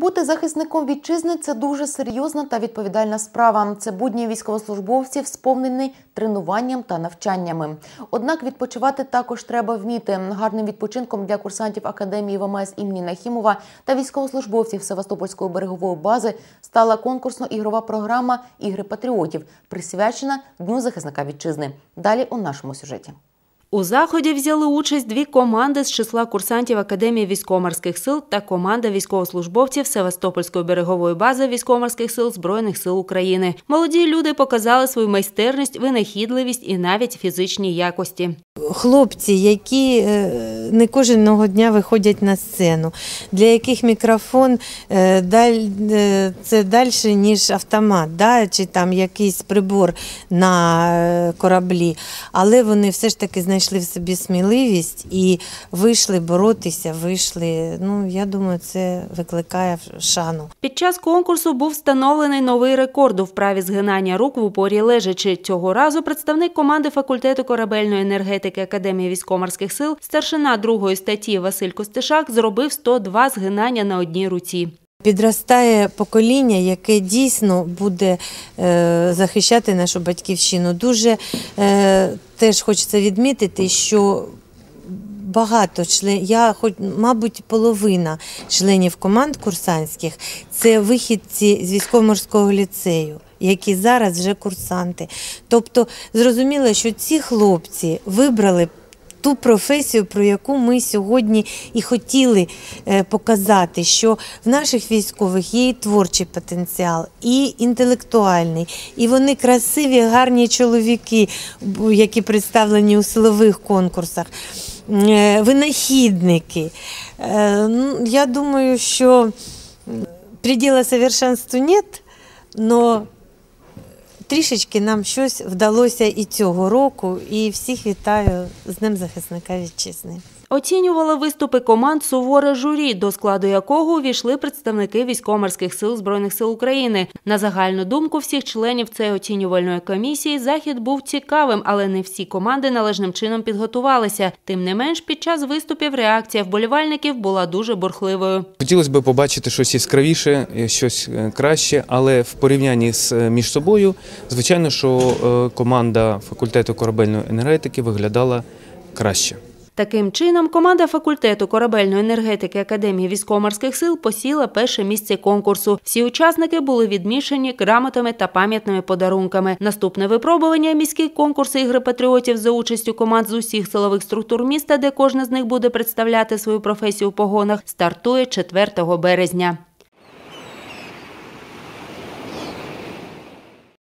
Бути захисником вітчизни – це дуже серйозна та відповідальна справа. Це будні військовослужбовців, сповнений тренуванням та навчаннями. Однак відпочивати також треба вміти. Гарним відпочинком для курсантів Академії ВМС імені Нахімова та військовослужбовців Севастопольської берегової бази стала конкурсно-ігрова програма «Ігри патріотів», присвячена Дню захисника вітчизни. Далі у нашому сюжеті. У заході взяли участь дві команди з числа курсантів Академії військово-морських сил та команда військовослужбовців Севастопольської берегової бази військово-морських сил Збройних сил України. Молоді люди показали свою майстерність, винахідливість і навіть фізичні якості. Хлопці, які не кожного дня виходять на сцену, для яких мікрофон це далі, ніж автомат, чи там якийсь прибор на кораблі. Але вони все ж таки знайшли в собі сміливість і вийшли боротися, я думаю, це викликає шану. Під час конкурсу був встановлений новий рекорд у вправі згинання рук в упорі лежачи. Цього разу представник команди факультету корабельної енергетики Академії військово-морських сил, старшина 2-ї статті Василь Костишак зробив 102 згинання на одній руці. Підростає покоління, яке дійсно буде захищати нашу батьківщину. Дуже теж хочеться відмітити, що багато мабуть, половина членів команд курсантських – це вихідці з військово-морського ліцею, які зараз вже курсанти. Тобто, зрозуміло, що ці хлопці вибрали ту професію, про яку ми сьогодні і хотіли показати, що в наших військових є і творчий потенціал, і інтелектуальний, і вони красиві, гарні чоловіки, які представлені у силових конкурсах, винахідники. Я думаю, що предела совершенству нет, но трішечки нам щось вдалося і цього року, і всіх вітаю з Днем захисника вітчизни. Оцінювали виступи команд суворе журі, до складу якого увійшли представники військово-морських сил Збройних сил України. На загальну думку всіх членів цієї оцінювальної комісії, захід був цікавим, але не всі команди належним чином підготувалися. Тим не менш, під час виступів реакція вболівальників була дуже бурхливою. Хотілося б побачити щось яскравіше, щось краще, але в порівнянні між собою, звичайно, що команда факультету корабельної енергетики виглядала краще. Таким чином, команда факультету корабельної енергетики Академії військово-морських сил посіла перше місце конкурсу. Всі учасники були відмічені грамотами та пам'ятними подарунками. Наступне випробування – міський конкурс «Ігри патріотів» за участю команд з усіх силових структур міста, де кожна з них буде представляти свою професію у погонах, стартує 4 березня.